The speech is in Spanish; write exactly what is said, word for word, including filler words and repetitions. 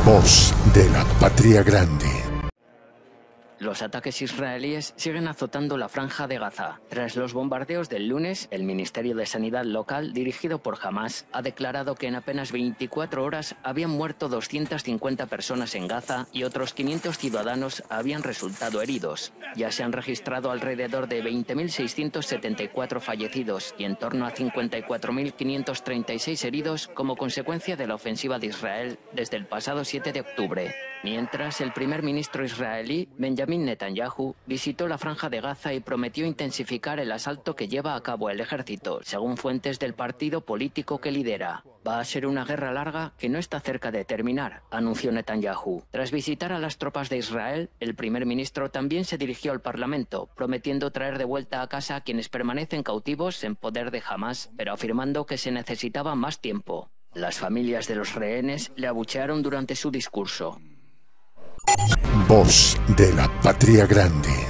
Voz de la Patria Grande. Los ataques israelíes siguen azotando la Franja de Gaza. Tras los bombardeos del lunes, el Ministerio de Sanidad local, dirigido por Hamás, ha declarado que en apenas veinticuatro horas habían muerto doscientas cincuenta personas en Gaza y otros quinientos ciudadanos habían resultado heridos. Ya se han registrado alrededor de veinte mil seiscientos setenta y cuatro fallecidos y en torno a cincuenta y cuatro mil quinientos treinta y seis heridos como consecuencia de la ofensiva de Israel desde el pasado siete de octubre. Mientras, el primer ministro israelí, Benjamin Netanyahu, visitó la Franja de Gaza y prometió intensificar el asalto que lleva a cabo el ejército, según fuentes del partido político que lidera. Va a ser una guerra larga que no está cerca de terminar, anunció Netanyahu. Tras visitar a las tropas de Israel, el primer ministro también se dirigió al Parlamento, prometiendo traer de vuelta a casa a quienes permanecen cautivos en poder de Hamás, pero afirmando que se necesitaba más tiempo. Las familias de los rehenes le abuchearon durante su discurso. Voz de la Patria Grande.